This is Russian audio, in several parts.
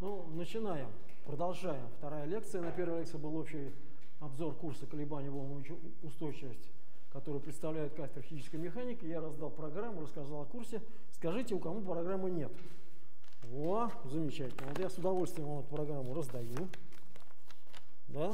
Ну, начинаем, продолжаем. Вторая лекция. На первой лекции был общий обзор курса колебаний волновой устойчивости, который представляет кафедра физической механики. Я раздал программу, рассказал о курсе. Скажите, у кого программы нет? О, замечательно. Вот я с удовольствием вам эту программу раздаю. Да?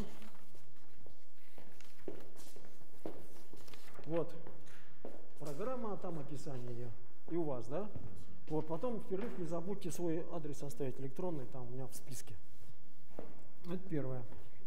Вот программа, а там описание ее. И у вас, да? Вот, потом в перерыв не забудьте свой адрес оставить электронный, там у меня в списке. Это первое.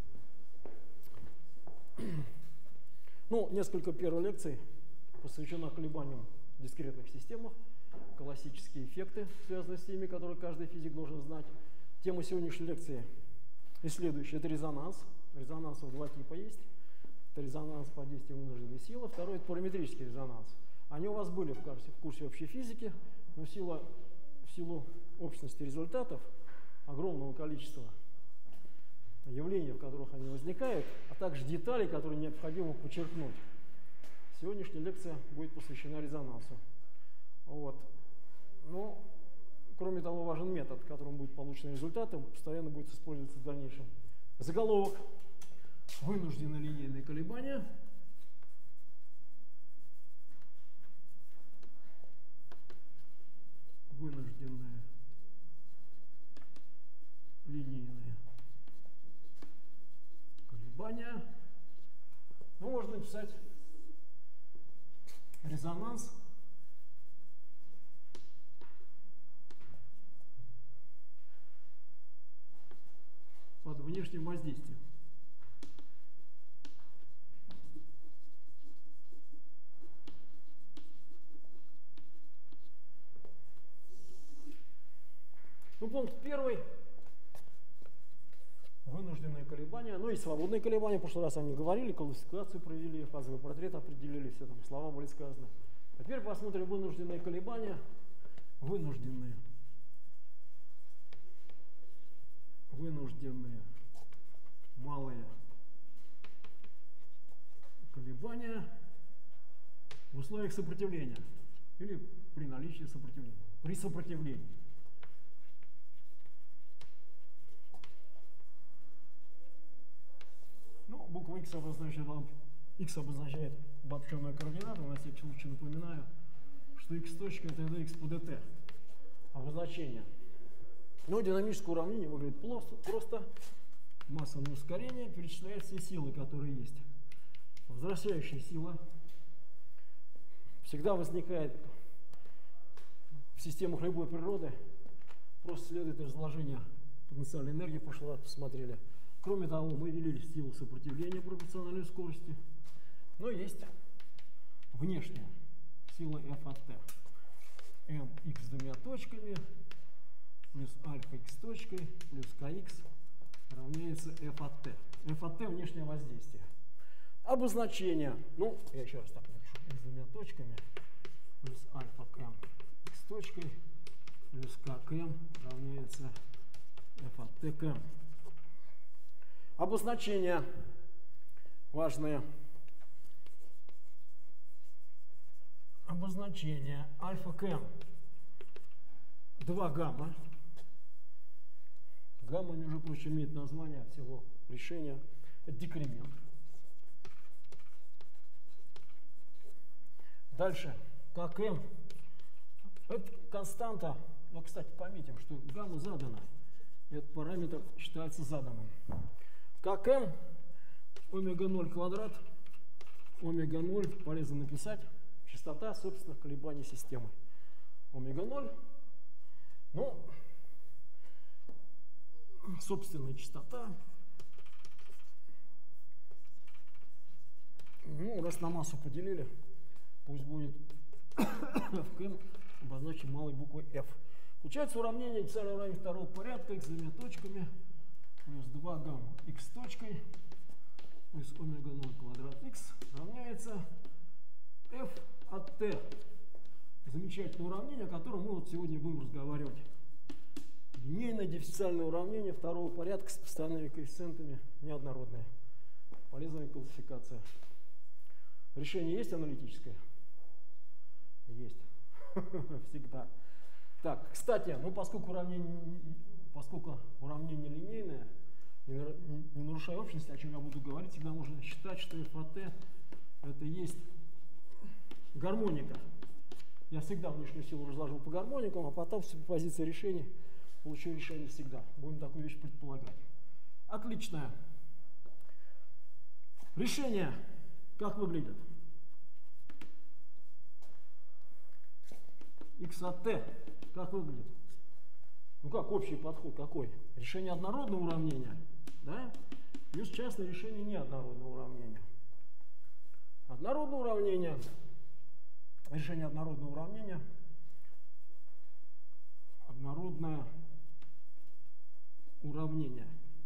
Ну, несколько первых лекций посвящено колебаниям в дискретных системах, классические эффекты, связанные с ними, которые каждый физик должен знать. Тема сегодняшней лекции и следующая – это резонанс. Резонансов два типа есть. Это резонанс под действием вынужденной силы. Второй – это параметрический резонанс. Они у вас были в курсе общей физики, но в силу общности результатов, огромного количества явлений, в которых они возникают, а также деталей, которые необходимо подчеркнуть, сегодняшняя лекция будет посвящена резонансу. Вот. Но, кроме того, важен метод, которым будут получены результаты, он постоянно будет использоваться в дальнейшем. Заголовок: вынужденные линейные колебания. Вынужденные линейные колебания. Ну, можно написать резонанс под внешним воздействием. Ну, пункт первый. Вынужденные колебания. Ну и свободные колебания. В прошлый раз они говорили, классификацию провели, фазовый портрет определили, все там слова были сказаны. А теперь посмотрим вынужденные колебания. Вынужденные малые колебания в условиях сопротивления или при наличии сопротивления. При сопротивлении. Ну, буква X обозначает обобщенную координату. На всякий случай напоминаю, что X точка это X по dt. Обозначение. Но динамическое уравнение выглядит просто. Масса на ускорение перечисляет все силы, которые есть. Возвращающая сила всегда возникает в системах любой природы. Просто следует разложение потенциальной энергии, в прошлый раз посмотрели. Кроме того, мы ввели силу сопротивления пропорциональной скорости. Но есть внешняя сила F от T. Mx с двумя точками плюс альфа x точкой плюс kx равняется F от T. F от T внешнее воздействие. Обозначение. Ну, я еще раз так напишу. С двумя точками плюс альфа km x точкой плюс km равняется F от T km. Обозначения важные. Обозначение альфа км 2 гамма. Гамма, между прочим, имеет название всего решения. Это декремент. Дальше. КМ. Это константа. Но, кстати, пометим, что гамма задана. Этот параметр считается заданным. КМ омега 0 квадрат, омега 0, полезно написать, частота собственных колебаний системы. Омега 0, ну, собственная частота, ну, раз на массу поделили, пусть будет ФКМ обозначим малой буквой F. Получается уравнение дифференциального уравнения второго порядка, x с двумя точками, плюс 2 гамма x точкой плюс омега 0 квадрат x равняется f от t. Замечательное уравнение, о котором мы вот сегодня будем разговаривать. Линейное дифференциальное уравнение второго порядка с постоянными коэффициентами, неоднородное. Полезная классификация. Решение есть аналитическое? Есть. Всегда. Так, кстати, ну поскольку уравнение поскольку уравнение линейное, не нарушая общности, о чем я буду говорить, всегда можно считать, что f от t это есть гармоника. Я всегда внешнюю силу разложил по гармоникам, а потом в суперпозиции решений получу решение всегда. Будем такую вещь предполагать. Отлично. Решение как выглядит? X от t как выглядит? Ну как общий подход какой? Решение однородного уравнения, да? Плюс частное решение неоднородного уравнения. Однородное уравнение. Решение однородного уравнения. Однородное уравнение.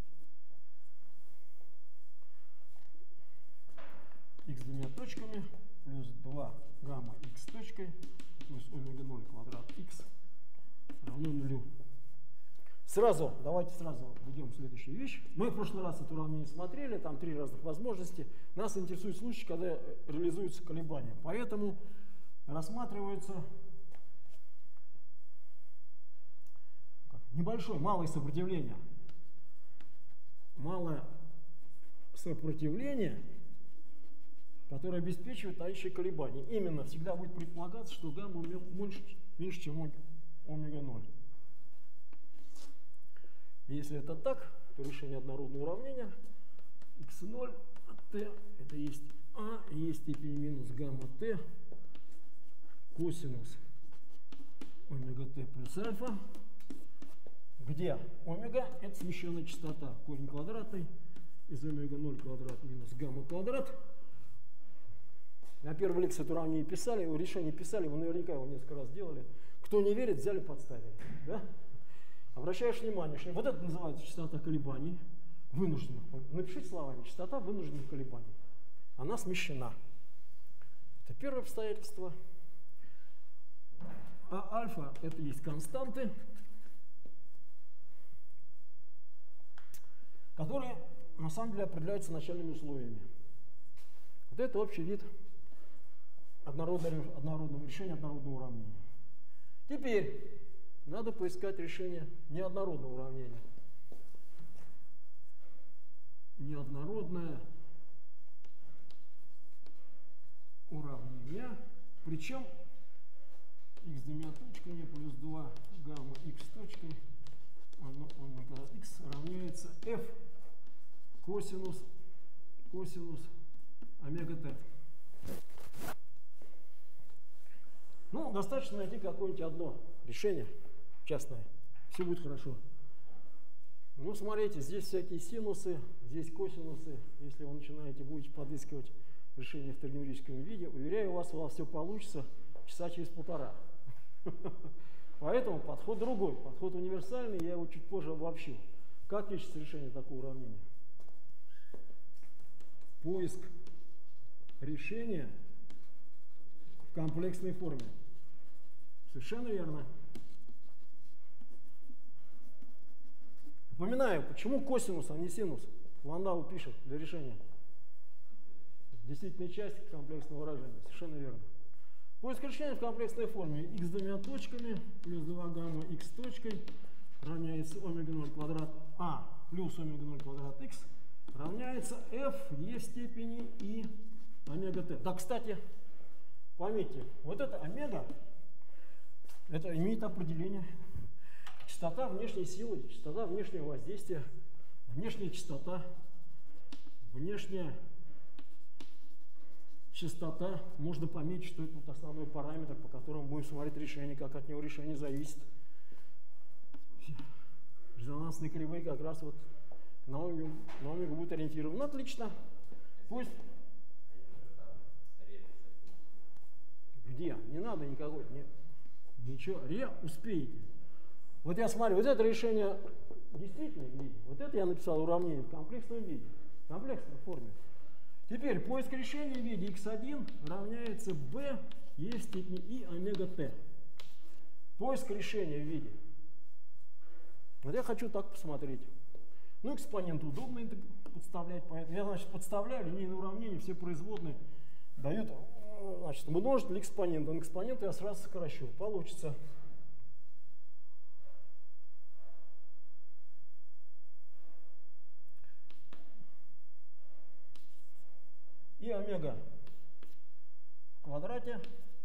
X двумя точками плюс 2 гамма x точкой плюс омега 0 квадрат x равно нулю. Давайте сразу введем следующую вещь. Мы в прошлый раз это уравнение смотрели, там 3 разных возможности. Нас интересует случай, когда реализуются колебания. Поэтому рассматривается небольшое, малое сопротивление. Малое сопротивление, которое обеспечивает наличие колебаний. Именно всегда будет предполагаться, что гамма меньше, чем омега 0. Если это так, то решение однородного уравнения x0 от t это есть а, есть степень минус гамма t косинус омега t плюс альфа, где омега это смещенная частота, корень квадратный из омега 0 квадрат минус гамма квадрат. На первой лекции это уравнение писали, решение писали, вы наверняка его несколько раз делали. Кто не верит, взяли, подставили. Да? Обращаешь внимание, что вот это называется частота колебаний вынужденных. Напишите словами, частота вынужденных колебаний. Она смещена. Это первое обстоятельство. А альфа это есть константы, которые на самом деле определяются начальными условиями. Вот это общий вид однородного решения однородного уравнения. Теперь надо поискать решение неоднородного уравнения. Неоднородное уравнение, причем x двумя точками плюс 2 гамма x точкой омега x равняется f косинус омега t. Ну, достаточно найти какое-нибудь одно решение частное. Все будет хорошо. Ну, смотрите, здесь всякие синусы, здесь косинусы. Если вы будете подыскивать решение в тригонометрическом виде, уверяю вас, у вас все получится часа через 1,5. Поэтому подход другой, подход универсальный, я его чуть позже обобщу. Как ищется решение такого уравнения? Поиск решения в комплексной форме. Совершенно верно. Напоминаю, почему косинус, а не синус? Ландау пишет для решения. Действительная часть комплексного выражения. Совершенно верно. Поиск решения в комплексной форме. X двумя точками плюс 2 гамма x точкой равняется омега 0 квадрат а плюс омега 0 квадрат x равняется f e в степени и омега t. Да, кстати, пометьте, вот это омега, это имеет определение. Частота внешней силы, частота внешнего воздействия, внешняя частота, можно пометить, что это вот основной параметр, по которому будем смотреть решение, как от него решение зависит. Резонансные кривые как раз вот на омегу будут ориентированы. Ну, отлично. Пусть. Где? Не надо никакой. Нет. Ничего. Успеете. Вот я смотрю, вот это решение действительно в виде. Вот это я написал уравнение в комплексном виде, в комплексной форме. Теперь поиск решения в виде x1 равняется b e в степени и омега t. Поиск решения в виде. Вот я хочу так посмотреть. Ну, экспонент удобно подставлять, поэтому я, значит, подставляю линейное уравнение, все производные дают, значит, множитель экспонента. На экспонент я сразу сокращу. Получится и омега в квадрате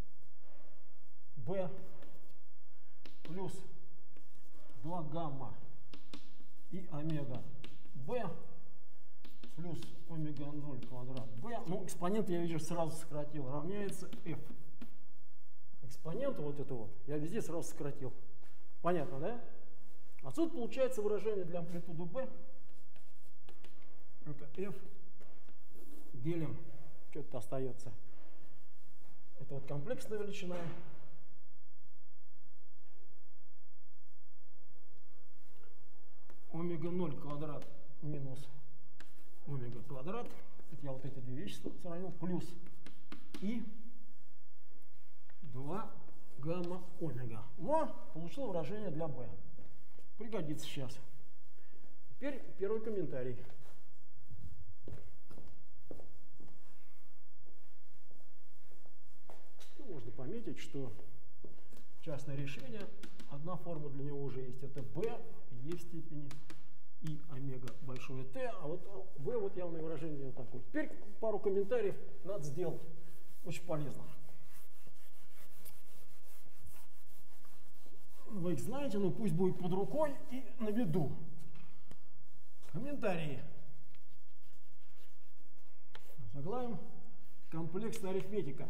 b плюс 2 гамма и омега b плюс омега 0 квадрат b. Ну, экспонент я вижу сразу сократил, равняется f. Экспонент вот это вот я везде сразу сократил. Понятно, да? Отсюда получается выражение для амплитуды b. Это f делим, что-то остается. Это вот комплексная величина. Омега 0 квадрат минус омега квадрат. Это я вот эти две вещи сравнил. Плюс и 2 гамма омега. Во, получил выражение для b. Пригодится сейчас. Теперь первый комментарий. Можно пометить, что частное решение, одна форма для него уже есть. Это b e в степени и омега большое t, а вот b вот явное выражение вот такое. Теперь пару комментариев надо сделать. Очень полезно. Вы их знаете, но пусть будет под рукой и на виду. Комментарии. Заглавим: комплексная арифметика.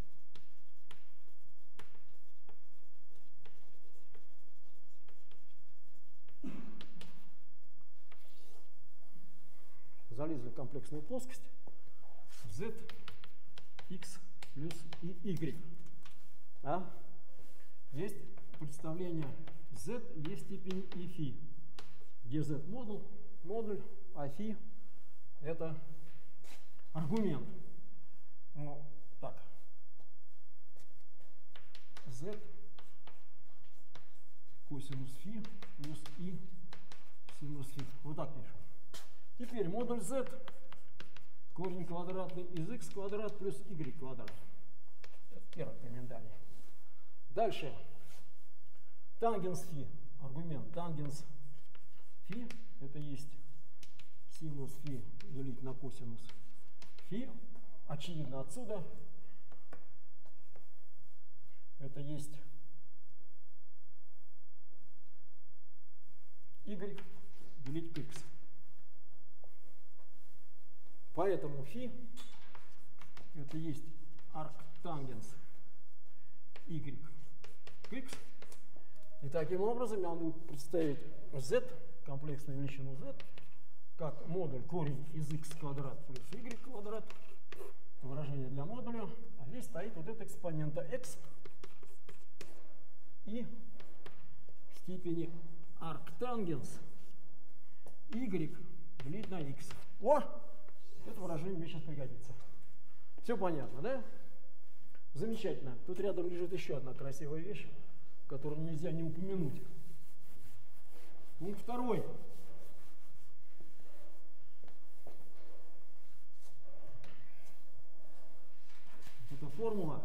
Залезли в комплексную плоскость. Z, x плюс и y. А? Есть представление z e в степени и φ, где z модуль, а φ это аргумент. Ну, так. Z косинус φ плюс и синус φ. Вот так пишем. Теперь модуль z корень квадратный из x квадрат плюс y квадрат. Это первый комментарий. Дальше. Тангенс φ. Аргумент. Тангенс φ это есть синус φ делить на косинус φ. Очевидно отсюда. Это есть y делить к x. Поэтому φ это есть арктангенс y к x. И таким образом я могу представить z, комплексную величину z, как модуль корень из x квадрат плюс y квадрат. Выражение для модуля. А здесь стоит вот эта экспонента x и в степени арктангенс y делить на x. О! Это выражение мне сейчас пригодится. Все понятно, да? Замечательно. Тут рядом лежит еще одна красивая вещь, которую нельзя не упомянуть. Пункт второй. Это формула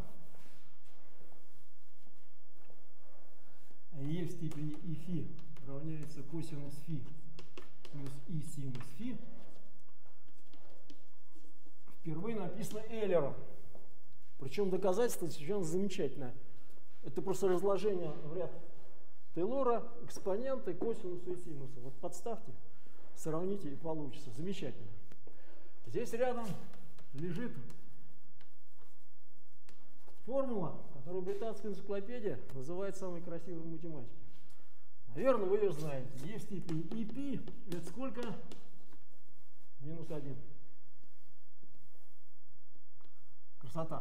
e в степени и φ равняется косинус φ плюс и синус φ. Впервые написано Эйлером. Причем доказательство совершенно замечательное. Это просто разложение в ряд Тейлора, экспоненты, косинуса и синуса. Вот подставьте, сравните и получится. Замечательно. Здесь рядом лежит формула, которую британская энциклопедия называет самой красивой в математике. Наверное, вы ее знаете. E в степени и π это сколько? Минус 1. Красота.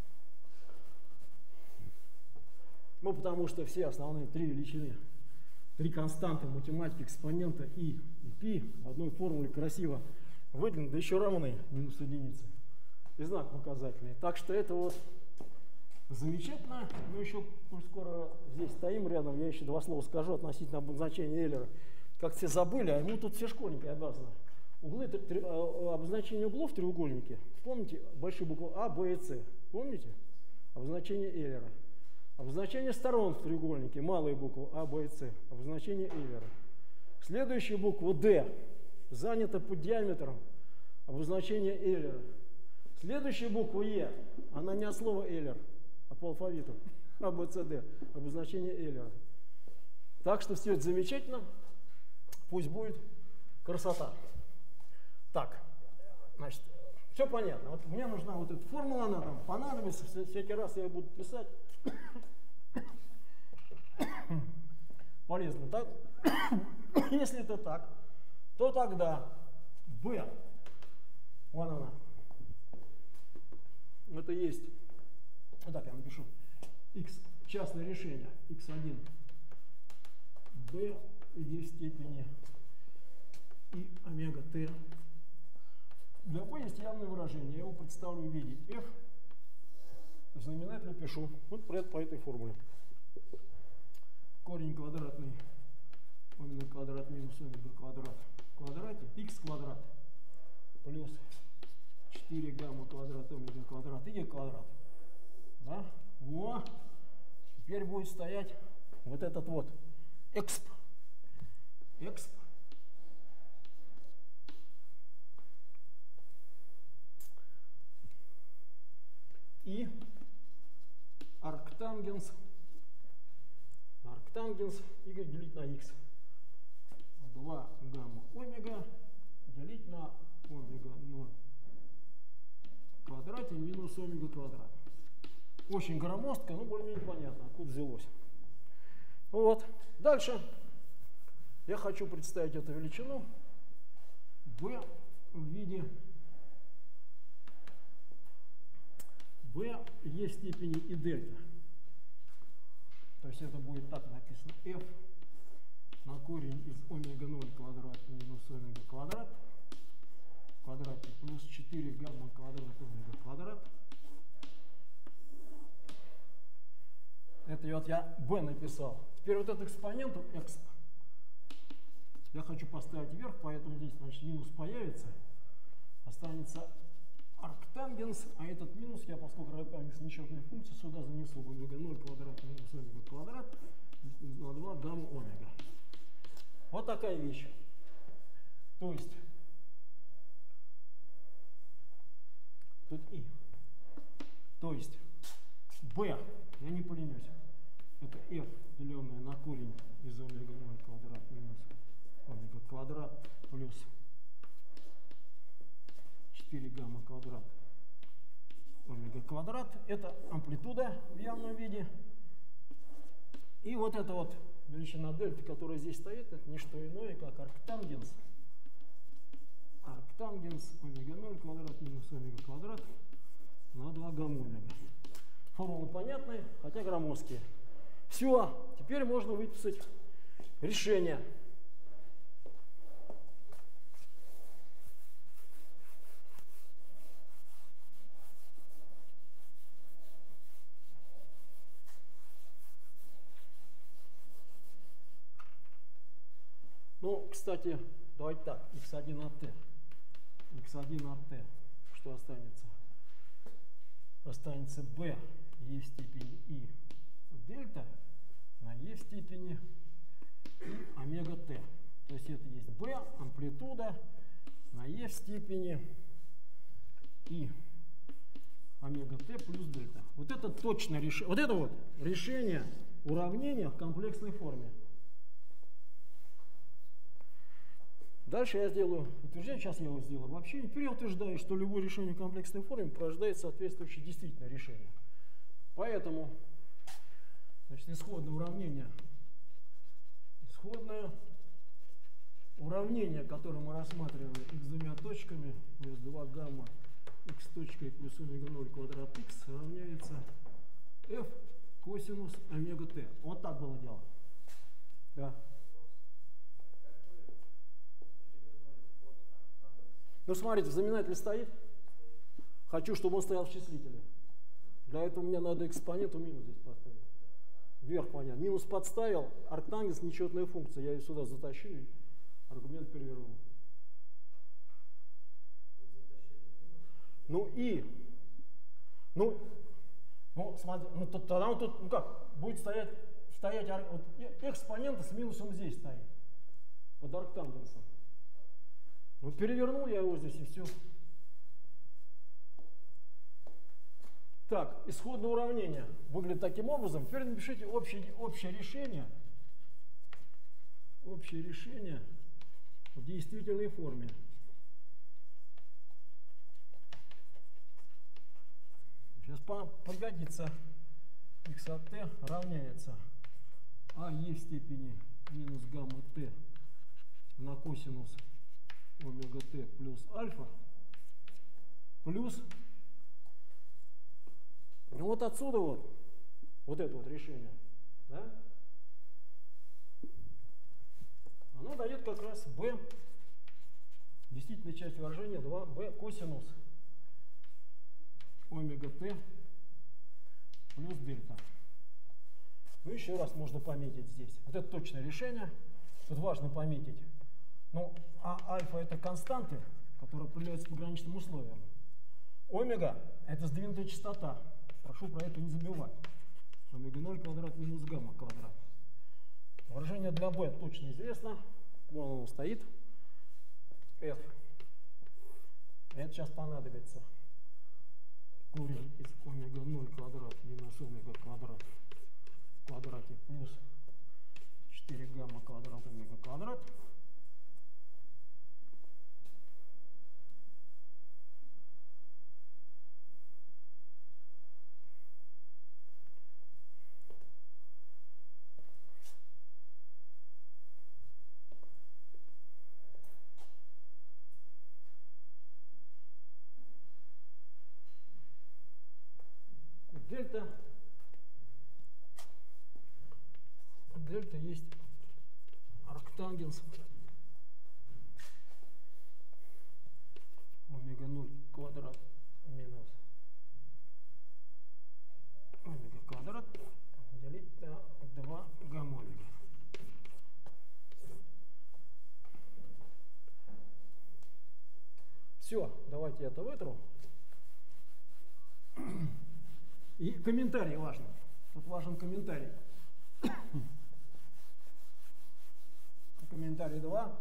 Ну, потому что все основные три величины, три константы математики, экспонента и π в одной формуле красиво выделены, да еще равны минус единице. И знак показательный. Так что это вот замечательно. Мы еще скоро здесь стоим рядом, я еще два слова скажу относительно обозначения Эйлера. Как все забыли, а ему тут все школьники обязаны. Углы, обозначение углов в треугольнике. Помните большие буквы А, Б и С? Помните? Обозначение Эйлера. Обозначение сторон в треугольнике. Малые буквы А, Б и С. Обозначение Эйлера. Следующая буква D занята под диаметром. Обозначение Эйлера. Следующая буква Е, она не от слова Эйлер, а по алфавиту. А, Б, С, Д. Обозначение Эйлера. Так что все это замечательно. Пусть будет красота. Так, значит, все понятно. Вот мне нужна вот эта формула, она там понадобится. Всякий раз я ее буду писать. Полезно, так? Если это так, то тогда B, вон она, это есть, вот так я напишу, x частное решение, x1, b e в степени и омега t. Для b есть явное выражение, я его представлю в виде f, в знаменателе пишу, вот по этой формуле. Корень квадратный, омега квадрат минус омега квадрат в квадрате, x квадрат плюс 4 гамма квадрат омега квадрат и e квадрат. Да? Во! Теперь будет стоять вот этот вот exp. Exp. И арктангенс. Арктангенс y делить на x. 2 гамма омега делить на омега 0 в квадрате минус омега квадрат. Очень громоздко, но более-менее понятно, откуда взялось. Вот. Дальше я хочу представить эту величину b в виде b e в степени и дельта. То есть это будет так написано: f на корень из омега 0 квадрат минус омега квадрат в квадрате плюс 4 гамма квадрат омега квадрат. Это вот я b написал. Теперь вот эту экспоненту x я хочу поставить вверх, поэтому здесь, значит, минус появится. Останется арктангенс, а этот минус я, поскольку арктангенс нечетная функция, сюда занесу омега 0 квадрат минус омега квадрат на 2 гамма омега. Вот такая вещь. То есть тут и. То есть b, я не поленюсь, это f, деленное на корень из омега 0 квадрат минус омега квадрат плюс 4 гамма квадрат омега квадрат. Это амплитуда в явном виде. И вот эта вот величина дельта, которая здесь стоит, это не что иное, как арктангенс. Арктангенс омега 0 квадрат минус омега квадрат на 2 гамма омега. Формулы понятные, хотя громоздкие. Все, теперь можно выписать решение. Ну, кстати, давайте так, x1 от t. x1 от t. Что останется? Останется b e в степени и дельта на e в степени и омега t. То есть это есть b, амплитуда на e в степени и омега t плюс дельта. Вот это точно решение. Вот это вот решение уравнения в комплексной форме. Дальше я сделаю утверждение, сейчас я его сделаю вообще. Теперь я утверждаю, что любое решение в комплексной форме порождает соответствующее действительное решение. Поэтому, значит, исходное уравнение, которое мы рассматривали x с двумя точками, плюс 2 гамма x точкой плюс омега 0 квадрат x равняется f косинус омега t. Вот так было дело. Да. Ну, смотрите, знаменатель стоит. Хочу, чтобы он стоял в числителе. Для этого мне надо экспоненту минус здесь поставить. Вверх, понятно. Минус подставил, арктангенс нечетная функция. Я ее сюда затащу и аргумент переверну. Ну и. Ну смотри, ну тогда он тут, ну как, будет стоять вот, экспонента с минусом здесь стоит. Под арктангенсом. Ну, перевернул я его здесь и все. Так, исходное уравнение выглядит таким образом. Теперь напишите общее решение. Общее решение в действительной форме. Сейчас пригодится. X от t равняется АЕ в степени минус гамма t на косинус омега t плюс альфа плюс, ну вот отсюда вот это вот решение, да? Оно дает как раз b, действительно часть выражения 2b косинус омега t плюс дельта. Ну, еще раз можно пометить здесь. Вот это точное решение. Тут важно пометить. Ну, а альфа это константы, которые определяются пограничным условием. Омега это сдвинутая частота. Прошу про это не забывать. Омега 0 квадрат минус гамма квадрат. Выражение для b точно известно. Вон оно стоит. F. Это сейчас понадобится. Корень из омега 0 квадрат минус омега квадрат в квадрате плюс 4 гамма квадрат омега квадрат. Дельта есть арктангенс омега 0 квадрат минус омега квадрат делить на 2 гамма омега. Все, давайте это вытру. И комментарий важен. Тут важен комментарий. Комментарий 2.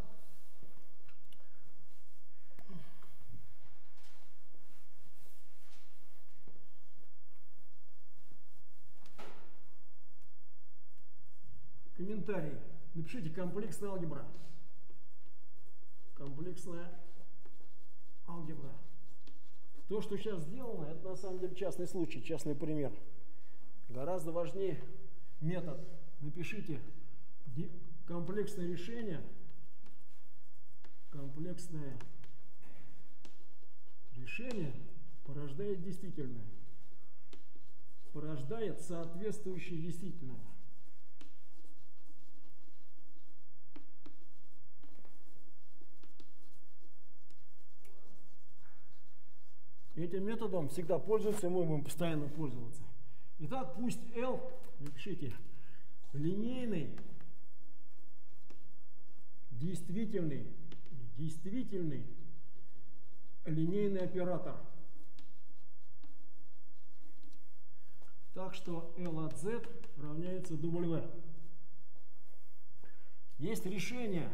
Комментарий. Напишите комплексная алгебра. Комплексная алгебра. То, что сейчас сделано, это на самом деле частный случай, частный пример. Гораздо важнее метод. Напишите комплексное решение. Комплексное решение порождает действительное. Порождает соответствующее действительное. Этим методом всегда пользуются, и мы будем постоянно пользоваться. Итак, пусть L, напишите, линейный, действительный линейный оператор. Так что L от Z равняется W. Есть решение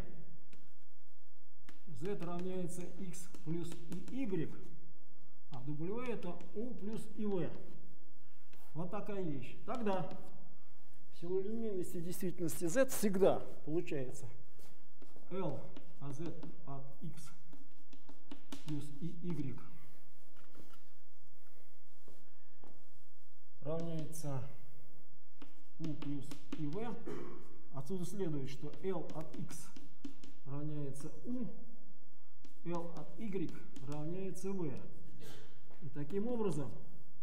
Z равняется X плюс Y, а W это U плюс IV. Вот такая вещь. Тогда в силу линейности действительности Z всегда получается L от Z от X плюс Y равняется U плюс IV. Отсюда следует, что L от X равняется U, L от Y равняется V. И таким образом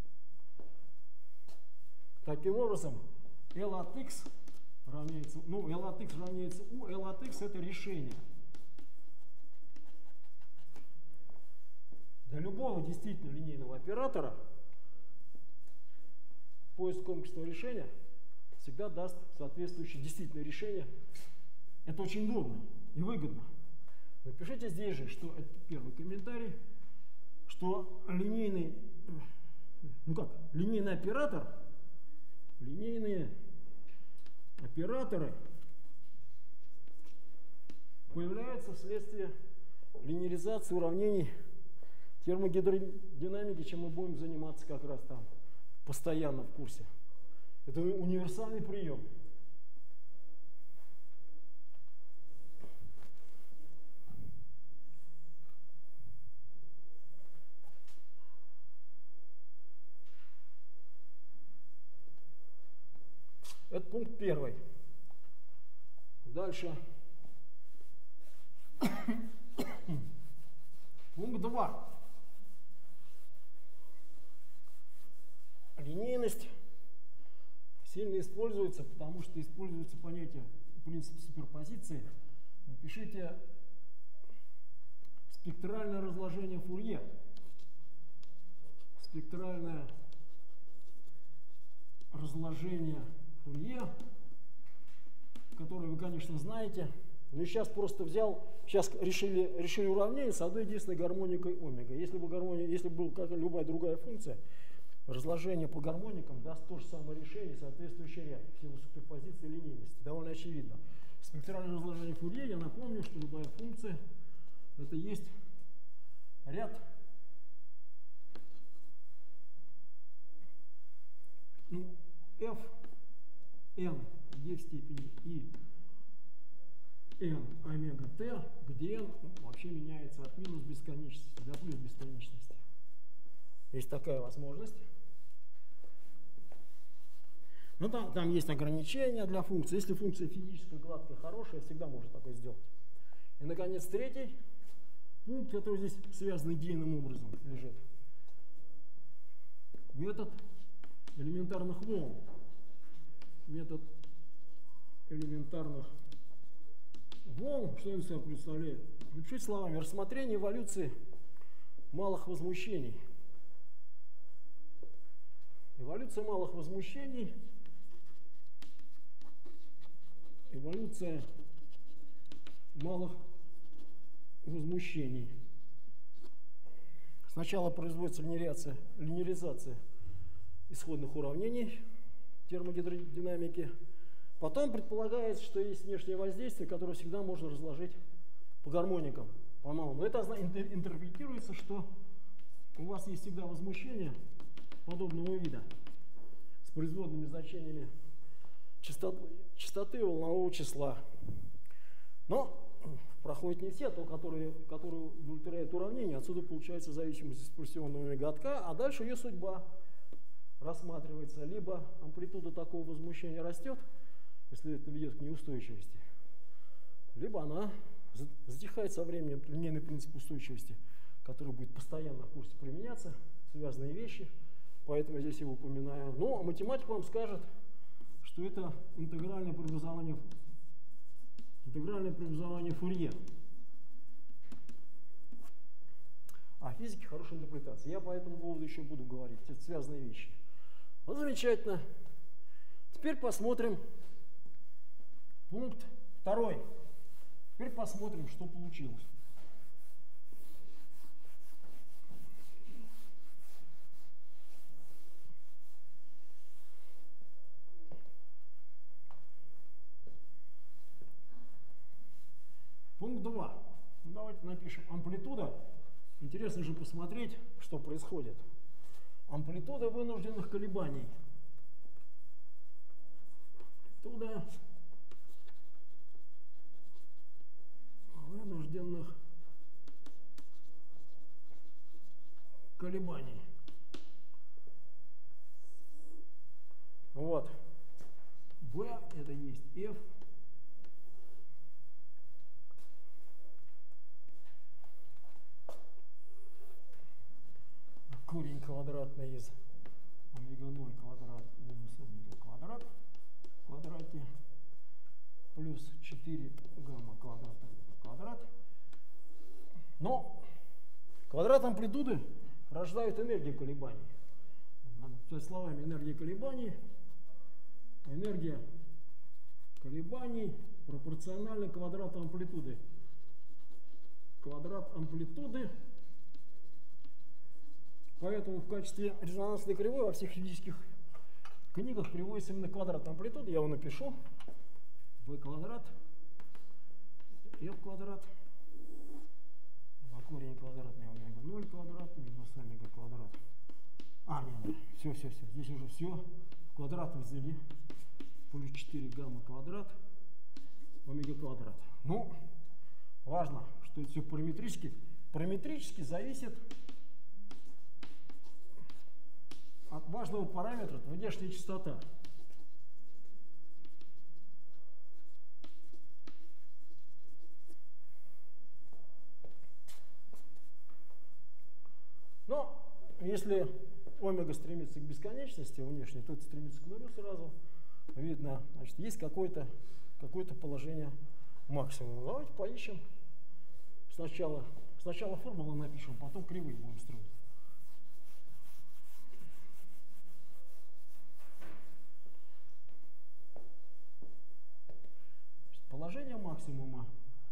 L от X равняется, L от X равняется U, L от X это решение. Для любого действительно линейного оператора поиск комплексного решения всегда даст соответствующее действительное решение. Это очень удобно и выгодно. Напишите здесь же, что это первый комментарий, что линейный оператор, линейные операторы появляются вследствие линеаризации уравнений термогидродинамики, чем мы будем заниматься как раз там постоянно в курсе. Это универсальный прием. Это пункт первый. Дальше. Пункт 2. Линейность сильно используется, потому что используется понятие принципа суперпозиции. Напишите спектральное разложение Фурье. Спектральное разложение Фурье, которое вы, конечно, знаете. Но сейчас просто взял, сейчас решили уравнение с одной единственной гармоникой омега. Если бы была любая другая функция, разложение по гармоникам даст то же самое решение, соответствующий ряд в силу суперпозиции линейности. Довольно очевидно. Спектральное разложение Фурье, я напомню, что любая функция это есть ряд f n e в степени и n омега t, где n вообще меняется от минус бесконечности до плюс бесконечности. Есть такая возможность. Но там есть ограничения для функции. Если функция физическая, гладкая, хорошая, всегда можно такое сделать. И, наконец, третий пункт, который здесь связан идейным образом лежит. Метод элементарных волн. Метод элементарных волн, что он из себя представляет? Напишите словами: рассмотрение эволюции малых возмущений. Эволюция малых возмущений. Эволюция малых возмущений. Сначала производится линеаризация исходных уравнений термогидродинамики. Потом предполагается, что есть внешнее воздействие, которое всегда можно разложить по гармоникам, по малому. Это интерпретируется, что у вас есть всегда возмущение подобного вида с производными значениями частоты волнового числа. Но проходят не все, которые удовлетворяют уравнение. Отсюда получается зависимость диспульсионного омега от k, а дальше ее судьба рассматривается. Либо амплитуда такого возмущения растет, если это ведет к неустойчивости, либо она затихает со временем. Линейный принцип устойчивости, который будет постоянно в курсе применяться, связанные вещи, поэтому я здесь его упоминаю. Но математик вам скажет, что это интегральное преобразование Фурье. А физики хорошая интерпретация. Я по этому поводу еще буду говорить. Это связанные вещи. Вот замечательно. Теперь посмотрим пункт 2. Теперь посмотрим, что получилось. Пункт 2. Ну, давайте напишем амплитуда. Интересно же посмотреть, что происходит. Амплитуда вынужденных колебаний. Амплитуда вынужденных колебаний. Вот. V это есть F. Корень квадратный из омега 0 квадрат минус омега квадрат в квадрате плюс 4 гамма квадрат омега квадрат. Но квадрат амплитуды рождает энергию колебаний. То есть словами энергия колебаний пропорциональна квадрату амплитуды. Квадрат амплитуды. Поэтому в качестве резонансной кривой во всех физических книгах приводится именно квадрат амплитуды. Я его напишу. V квадрат, F квадрат, на корень квадратный омега 0 квадрат минус омега квадрат Нет, все. Здесь уже все. Квадрат взяли. Плюс 4 гамма квадрат, омега квадрат. Ну, важно, что это все параметрически. Параметрически зависит от важного параметра, это внешняя частота. Но если омега стремится к бесконечности внешней, то это стремится к нулю сразу. Видно, значит, есть какое-то положение максимума. Давайте поищем. Сначала формулу напишем, потом кривые будем строить. Положение максимума.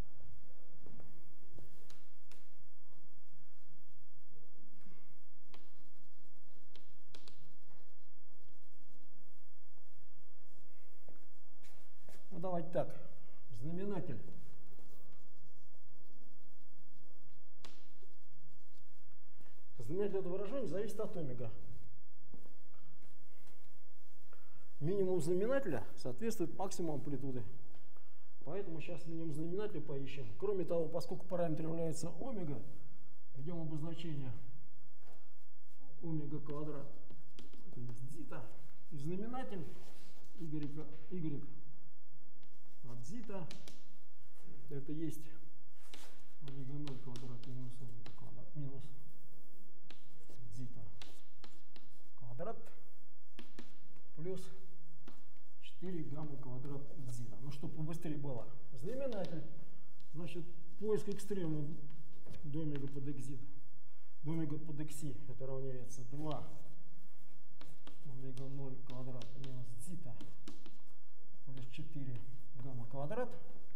Ну, давайте так. Знаменатель. Знаменатель этого выражения зависит от омега. Минимум знаменателя соответствует максимуму амплитуды. Поэтому сейчас минимум знаменателя поищем. Кроме того, поскольку параметр является омега, введем обозначение омега квадрат зита. И знаменатель y от зита это есть омега 0 квадрат минус омега квадрат минус зита квадрат плюс 4 гамма квадрат зита. Ну, чтобы побыстрее было. Знаменатель, значит, поиск экстремума до омега под экзит. До омега под экси это равняется 2 омега 0 квадрат минус зита плюс 4 гамма квадрат.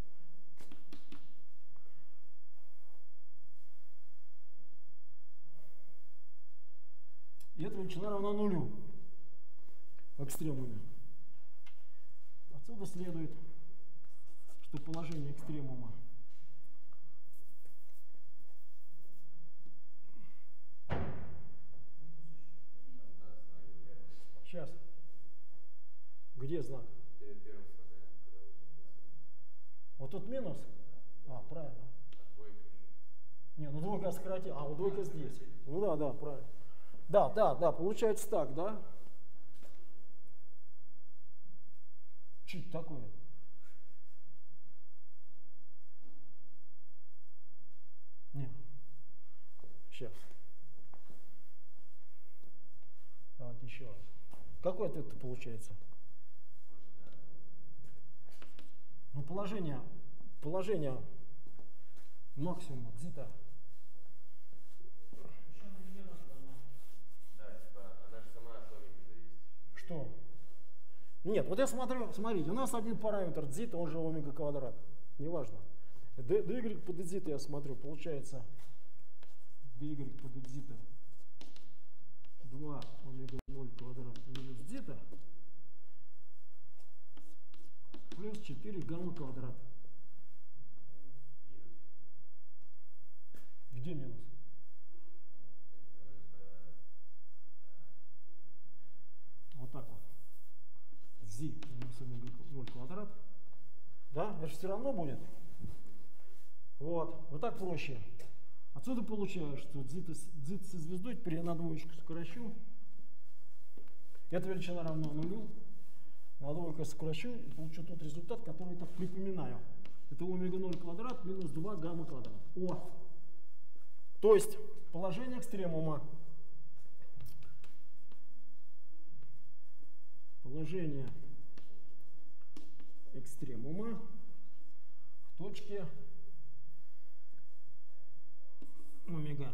И эта величина равна нулю в экстремуме. Отсюда следует, что положение экстремума сейчас. Где знак? Вот тут минус? Правильно. Не, ну двойка сократила. Вот двойка здесь. Ну да, правильно. Да, получается так, да? Что это такое? Нет. Сейчас. Давайте еще раз. Какой ответ-то получается? Ну, положение максимума зита. Что? Нет, вот я смотрю, смотрите, у нас один параметр зита, он же омега квадрат. Неважно. dy под зита я смотрю, получается dy под зита 2 омега 0 квадрат минус зита плюс 4 гамма квадрат. Где минус? Вот так вот. Зи минус омега 0 квадрат. Да? Это же все равно будет. Вот так проще. Отсюда получаю, что зита со звездой, теперь я на двоечку сокращу. Эта величина равна нулю. На двойку сокращу и получу тот результат, который я так припоминаю. Это омега 0 квадрат минус 2 гамма квадрат. То есть положение экстремума. Положение экстремума в точке омега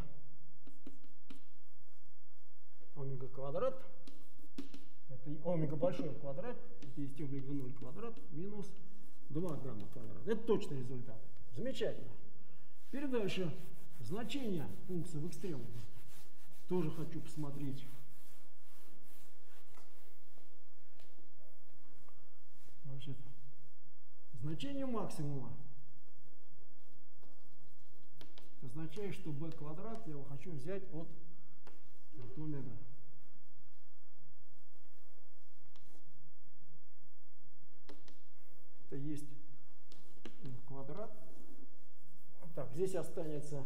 квадрат. Это омега большой квадрат. Это есть омега 0 квадрат минус 2 гамма квадрат. Это точный результат. Замечательно. Теперь дальше. Значение функции в экстремуме. Тоже хочу посмотреть. Значит, значение максимума означает, что b квадрат я его хочу взять от омега Это есть квадрат. Так, здесь останется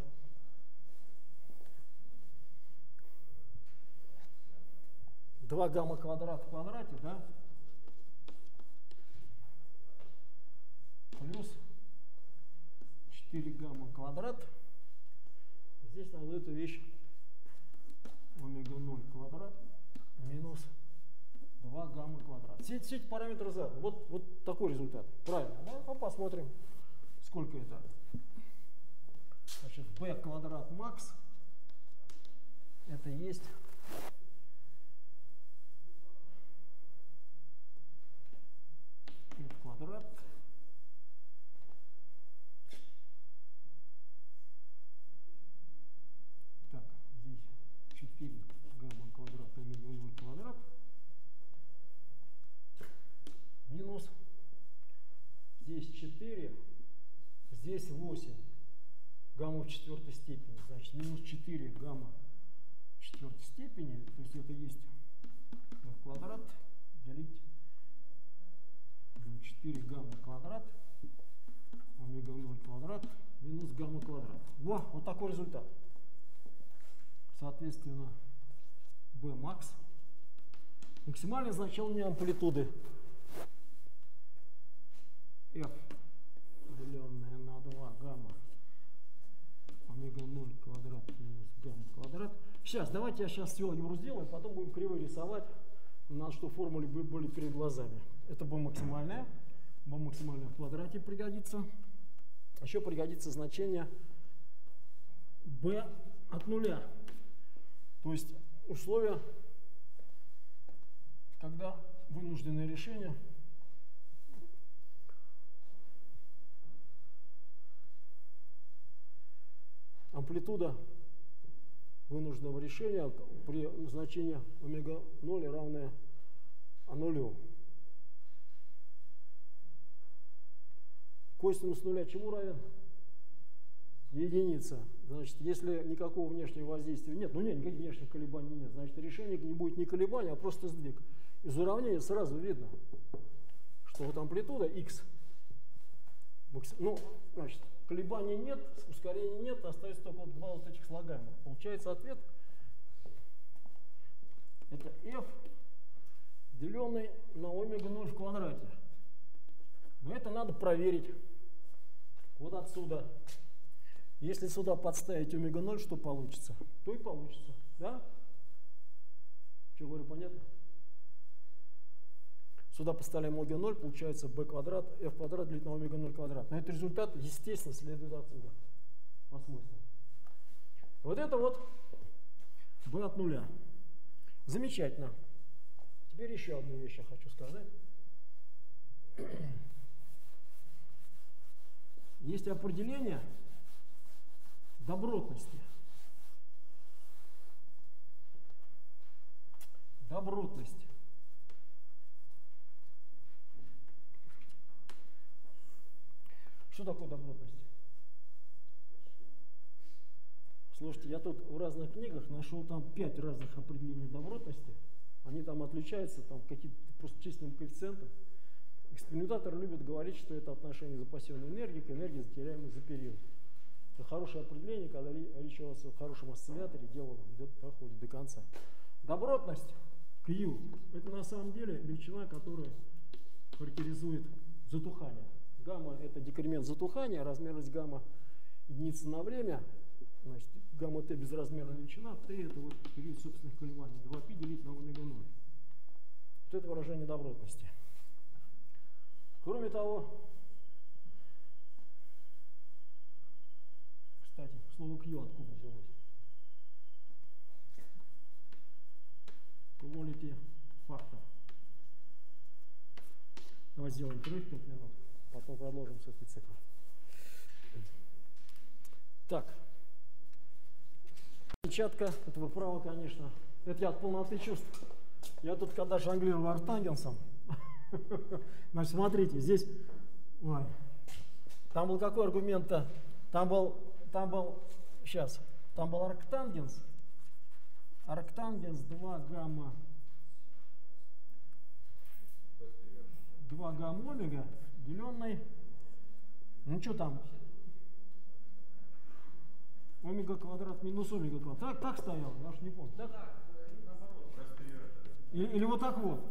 два гамма квадрат в квадрате, да? Плюс 4 гамма квадрат. Здесь надо эту вещь омега 0 квадрат минус 2 гамма квадрат. Все эти параметры заданы. Вот такой результат. Правильно. Да? Посмотрим, сколько это. Значит, b квадрат макс это есть f квадрат так, здесь 4 гамма квадрат омега 0 квадрат минус здесь 4, здесь 8 гамма в четвертой степени, значит минус 4 гамма в четвертой степени, то есть это есть f квадрат делить на 4 гамма квадрат омега 0 квадрат минус гамма квадрат. Вот такой результат. Соответственно, b макс. Максимальное значение амплитуды f, деленное на 2 гамма омега 0 квадрат минус гамма квадрат. Сейчас, давайте я сейчас всю алгебру сделаю, потом будем кривые рисовать. Надо, чтобы формулы были перед глазами. Это b максимальное. b максимальное в квадрате пригодится. Еще пригодится значение b от нуля. То есть условия, когда вынужденное решение амплитуда вынужденного решения при значении омега 0 равное нулю. Косинус нуля чему равен? Единица. Значит, если никакого внешнего воздействия нет, никаких внешних колебаний нет, значит, решение не будет не колебания, а просто сдвиг. Из уравнения сразу видно, что вот амплитуда x, значит, колебаний нет, ускорения нет, остается только вот два вот этих слагаемых. Получается ответ это f, деленный на омега 0 в квадрате. Но это надо проверить. Вот отсюда. Если сюда подставить омега 0, что получится? То и получится. Да? Что говорю, понятно? Сюда поставляем омега 0, получается b квадрат, f квадрат делить на омега 0 квадрат. Но этот результат, естественно, следует отсюда. По смыслу. Вот это вот b от нуля. Замечательно. Теперь еще одну вещь я хочу сказать. Есть определение добротности. Добротность. Что такое добротность? Слушайте, я тут в разных книгах нашел там 5 разных определений добротности. Они там отличаются там какие-то просто численным коэффициентом. Экспериментаторы любят говорить, что это отношение запасенной энергии к энергии, затеряемой за период. Это хорошее определение, когда речь о хорошем осцилляторе, дело доходит до конца. Добротность Q – это на самом деле величина, которая характеризует затухание. Гамма – это декремент затухания, размерность гамма – единица на время. Значит, гамма Т – безразмерная величина, Т – это вот период собственных колебаний. 2π делить на омега 0. Вот это выражение добротности. Кроме того, кстати, слово Q откуда взялось? Quality factor. Давай сделаем перерыв 5 минут, потом продолжим с этой цифрой. Так. Печатка, это вы правы, конечно. Это я от полноты чувств. Я тут когда жонглировал артангенсом, значит, смотрите, здесь, там был какой аргумент-то? Там был арктангенс. Арктангенс 2 гамма омега деленной. Ну что там? Омега квадрат минус омега квадрат. Так стоял? Я уж не помню. Так? Или вот так вот?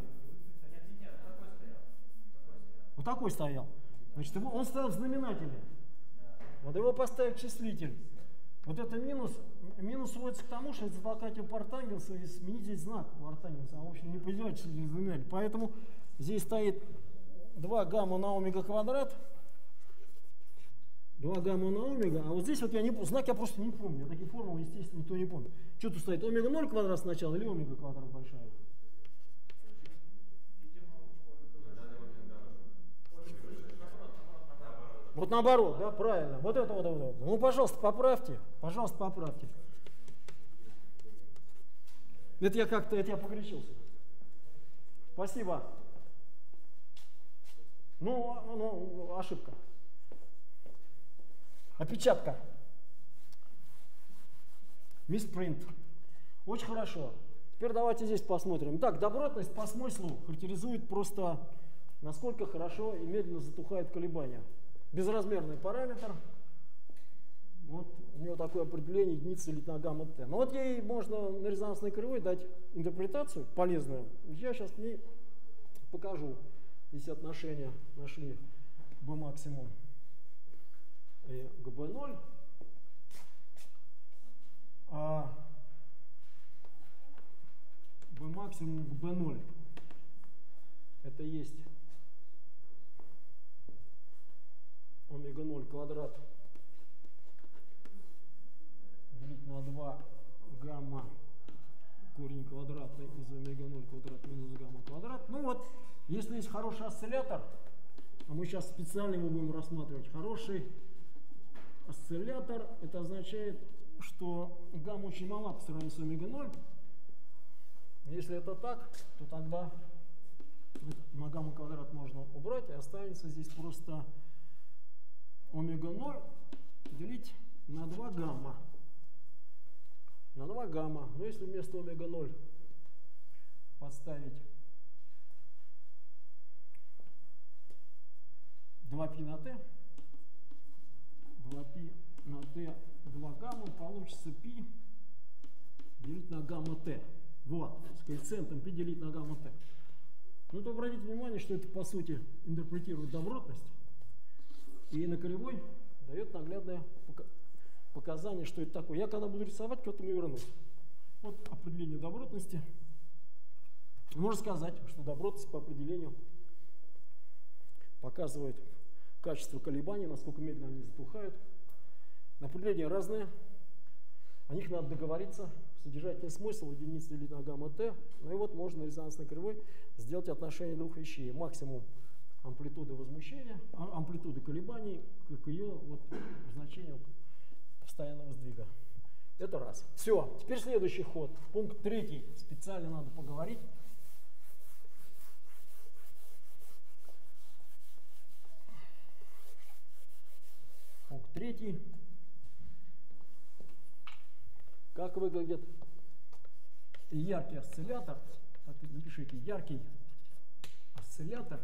Вот такой стоял. Значит, он стоял в знаменателе. Вот его поставить в числитель. Вот это минус сводится к тому, что затолкать его по артангенсу и сменить здесь знак у артангенса. А в общем не поделать знаменатель. Поэтому здесь стоит 2 гамма на омега квадрат. 2 гамма на омега. А вот здесь вот знак я просто не помню. Такие формулы, естественно, никто не помнит. Что тут стоит? Омега 0 квадрат сначала или омега квадрат большая? Вот наоборот, да, правильно. Вот это вот. Ну, пожалуйста, поправьте. Пожалуйста, поправьте. Это я погорячился. Спасибо. Ну, ошибка. Опечатка. Миспринт. Очень хорошо. Теперь давайте здесь посмотрим. Так, добротность по смыслу характеризует просто, насколько хорошо и медленно затухает колебания. Безразмерный параметр. Вот у него такое определение единица делить на гамма t. Но вот ей можно на резонансной кривой дать интерпретацию полезную. Я сейчас к ней покажу. Здесь отношения нашли b максимум и к b0. А b максимум к b0 это есть омега 0 квадрат делить на 2 гамма корень квадратный из омега 0 квадрат минус гамма квадрат. Ну вот, если есть хороший осциллятор, а мы сейчас специально его будем рассматривать, хороший осциллятор, это означает, что гамма очень мала по сравнению с омега 0. Если это так, то тогда на гамма квадрат можно убрать, и останется здесь просто омега 0 делить на 2 гамма. На 2 гамма. Но если вместо омега 0 подставить 2π на t, 2π на t, 2 гамма, получится π делить на гамма t. Вот, с коэффициентом π делить на гамма t. Ну, то обратите внимание, что это по сути интерпретирует добротность. И на кривой дает наглядное показание, что это такое. Я когда буду рисовать, к этому вернусь. Вот определение добротности. Можно сказать, что добротность по определению показывает качество колебаний, насколько медленно они затухают. Определения разные. О них надо договориться. Содержательный смысл единицы делить на гамма t. Ну и вот можно на резонансной кривой сделать отношение двух вещей. Максимум амплитуды возмущения, амплитуды колебаний к ее вот, значению постоянного сдвига. Это раз. Все. Теперь следующий ход. Пункт 3. Специально надо поговорить. Пункт 3. Как выглядит яркий осциллятор? Так, напишите яркий осциллятор.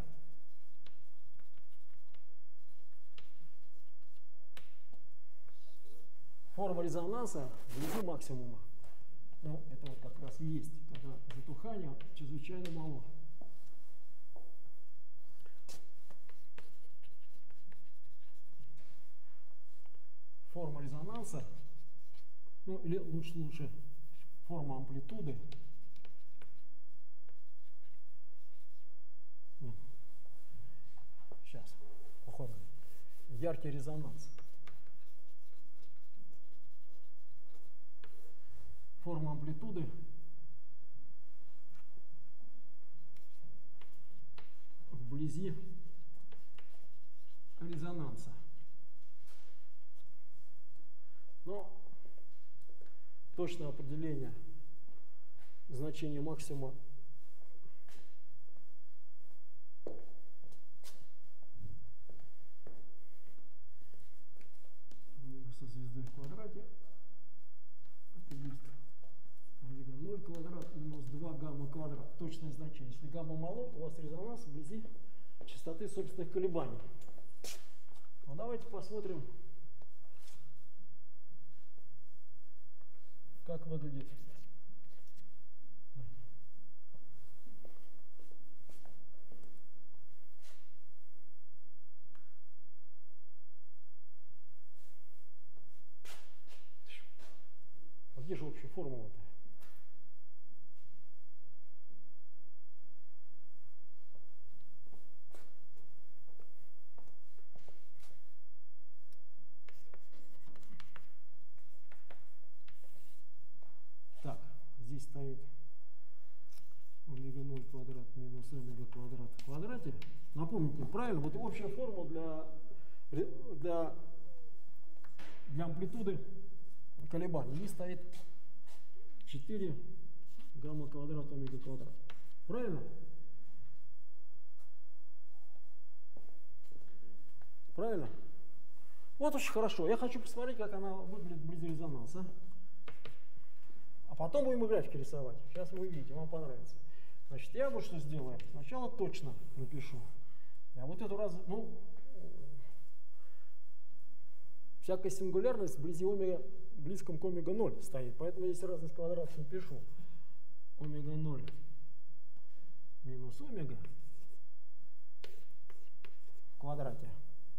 Форма резонанса вблизи максимума. Ну, это вот как раз и есть, когда затухание чрезвычайно мало. Форма резонанса, ну или лучше форма амплитуды. Нет. Сейчас, походу. Яркий резонанс. Форма амплитуды вблизи резонанса. Но точное определение значения максимума со звездой в квадрате. Это есть омега 0 квадрат минус 2 гамма квадрат. Точное значение. Если гамма мало, то у вас резонанс вблизи частоты собственных колебаний. Ну, давайте посмотрим, как выглядит. А где же общая формула-то? Так, здесь стоит омега 0 квадрат минус омега квадрат в квадрате. Напомните, правильно, вот общая формула для амплитуды колебаний. Здесь стоит 4 гамма квадрат омега квадрат. Правильно? Правильно? Вот очень хорошо. Я хочу посмотреть, как она выглядит вблизи резонанса. А потом будем графики рисовать. Сейчас вы увидите, вам понравится. Значит, я вот что сделаю. Сначала точно напишу. А вот эту всякая сингулярность вблизи омега, близком к омега 0 стоит. Поэтому здесь разность квадратов напишу. Омега 0 минус омега в квадрате.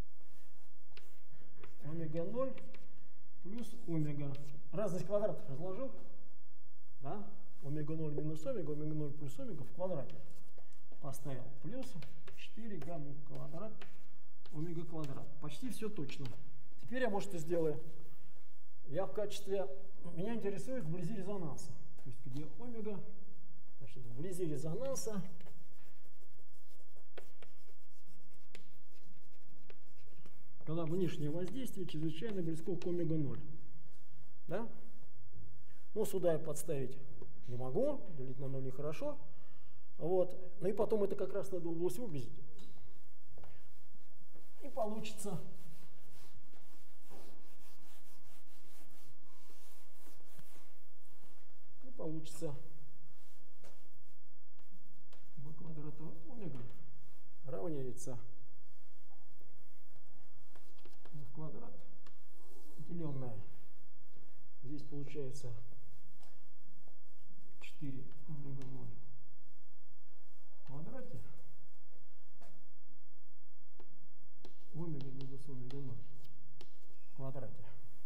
Омега 0 плюс омега. Разность квадратов разложил. Да? Омега 0 минус омега плюс омега в квадрате. Поставил. Плюс 4 гамма квадрат омега квадрат. Почти все точно. Теперь я вот что сделаю. Я в качестве... Меня интересует вблизи резонанса. То есть где омега, значит, вблизи резонанса когда внешнее воздействие чрезвычайно близко к омега 0. Да? Ну, сюда я подставить не могу, делить на 0 нехорошо. Вот. Ну и потом это как раз надо удалось выблизить. И получится b квадрата омега равняется в квадрат, деленное. Здесь получается 4 омега 0 в квадрате. Омега минус омега 0 в квадрате.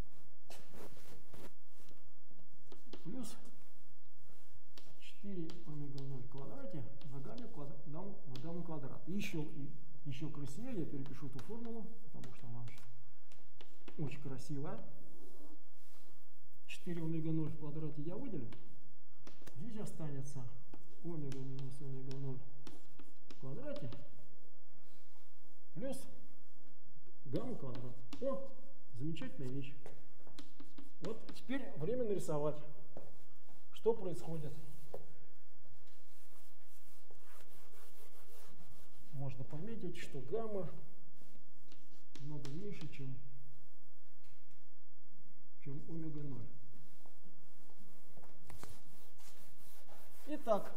Плюс 4 омега 0 в квадрате на гамма квадрат. И еще красивее я перепишу эту формулу, потому что она очень красивая. 4 омега 0 в квадрате я выделю. Здесь останется омега минус омега 0 в квадрате плюс гамма квадрат. О, замечательная вещь. Вот теперь время нарисовать. Что происходит? Можно пометить, что гамма много меньше, чем омега 0. Итак,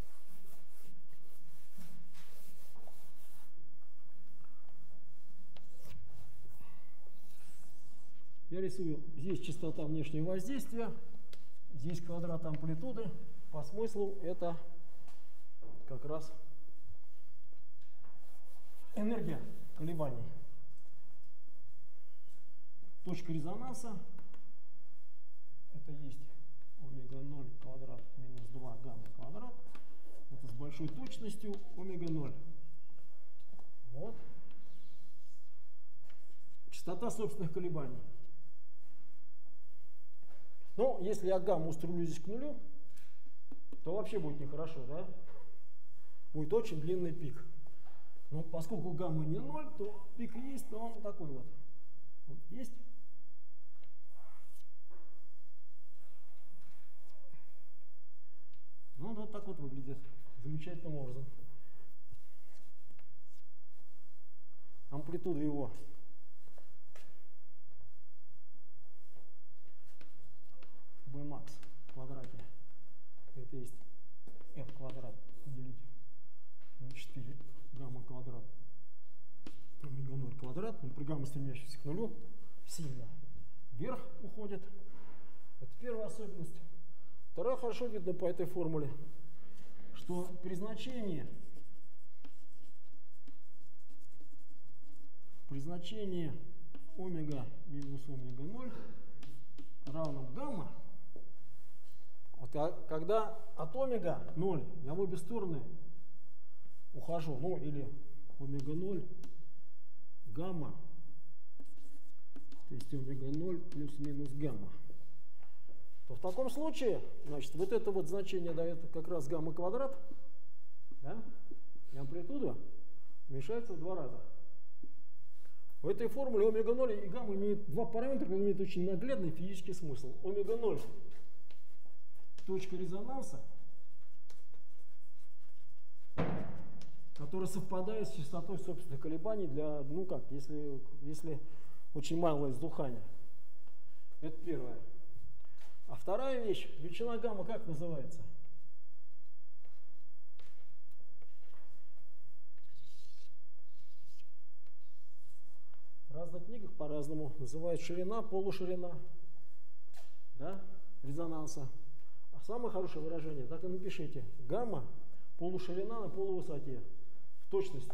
я рисую здесь частота внешнего воздействия, здесь квадрат амплитуды. По смыслу это как раз энергия колебаний. Точка резонанса это есть омега 0 квадрат минус 2 гамма квадрат. Это с большой точностью омега 0. Вот. Частота собственных колебаний. Но если я гамму устремлю здесь к нулю, то вообще будет нехорошо, да? Будет очень длинный пик. Но поскольку гамма не 0, то пик есть, но он такой вот. Вот есть. Ну, вот так вот выглядит. Замечательным образом. Амплитуда его Bmax в квадрате. Это есть f квадрат делить на 4 гамма квадрат омега 0 квадрат, но при гамма стремящейся к нулю сильно вверх уходит. Это первая особенность. Вторая хорошо видно по этой формуле, что при значении омега минус омега 0 равно гамма, вот когда от омега 0 я в обе стороны ухожу, ну или омега 0 гамма, то есть омега 0 плюс-минус гамма, то в таком случае, значит, вот это вот значение дает как раз гамма квадрат, да, и амплитуда уменьшается в 2 раза. В этой формуле омега 0 и гамма имеют два параметра, которые имеют очень наглядный физический смысл. Омега 0 точка резонанса, которая совпадает с частотой собственных колебаний для, ну как, если очень малое издухание. Это первое. А вторая вещь, величина гамма как называется? В разных книгах по-разному называют ширина, полуширина, да, резонанса. А самое хорошее выражение, так и напишите, гамма полуширина на полувысоте, в точности.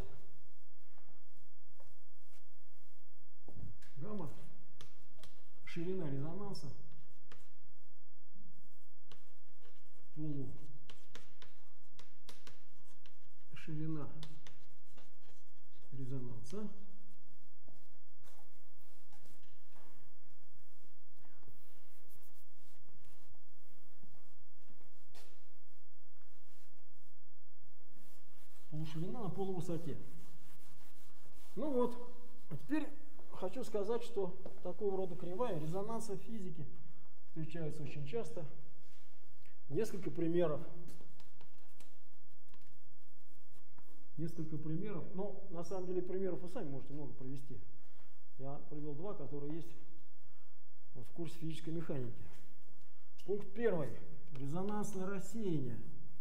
Гамма ширина резонанса ширина резонанса полуширина на полувысоте. Ну вот, а теперь хочу сказать, что такого рода кривая резонанса в физике встречается очень часто. Несколько примеров. Но на самом деле примеров вы сами можете много привести. Я привел два, которые есть в курсе физической механики. Пункт первый. Резонансное рассеяние.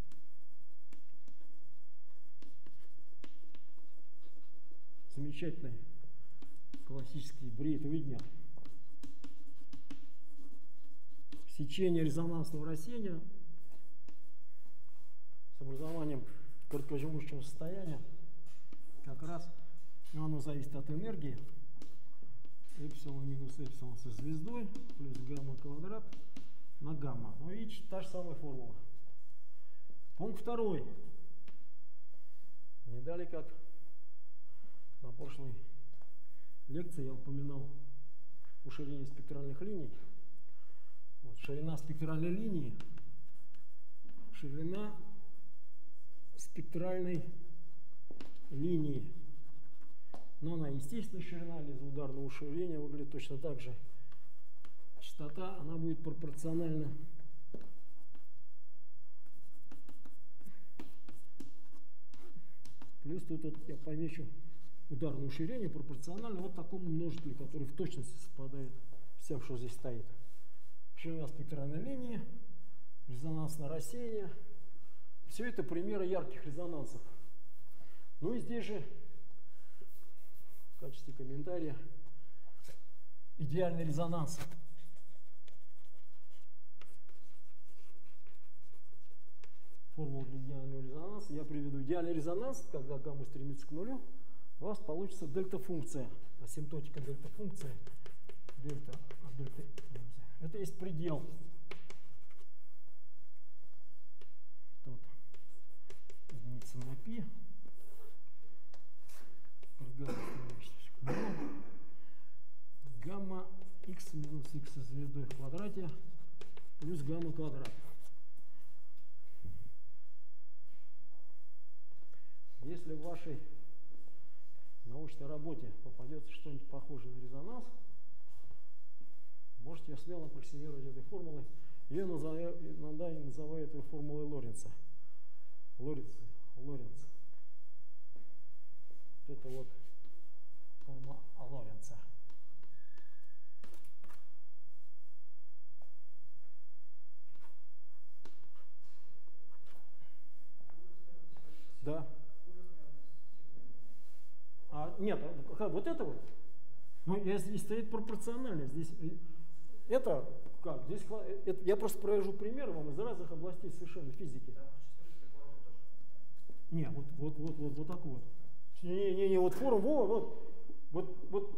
Замечательный классический брейтовидня. Сечение резонансного рассеяния с образованием короткоживущего состояния, как раз оно зависит от энергии. Эпсилон минус эпсилон со звездой плюс гамма квадрат на гамма. Ну, видите, та же самая формула. Пункт второй. Не далее, как на прошлой лекции я упоминал уширение спектральных линий. Вот, ширина спектральной линии, но она естественная ширина, лиза ударного уширения выглядит точно так же. Частота, она будет пропорциональна плюс тут вот я помечу ударное уширение пропорционально вот такому множителю, который в точности совпадает с тем, что здесь стоит. Ширина спектральной линии, резонансное рассеяние. Все это примеры ярких резонансов. Ну и здесь же в качестве комментария идеальный резонанс. Формула для идеального резонанса. Я приведу идеальный резонанс, когда гамма стремится к нулю. У вас получится дельта-функция, асимптотика дельта-функции. Дельта. Это есть предел. Тут единица на π. Гамма x минус x со звездой в квадрате плюс гамма квадрат. Если в вашей научной работе попадется что-нибудь похожее на резонанс, можете я смело аппроксимировать этой формулой. Я называю эту формулой Лоренца. Лоренц. Вот это вот формула Лоренца. Да. нет, вот это вот. Ну, здесь стоит пропорционально. Здесь это как? Здесь это, я просто провожу примеры вам из разных областей совершенно физики. Не, вот так вот. Не, вот формула, вот.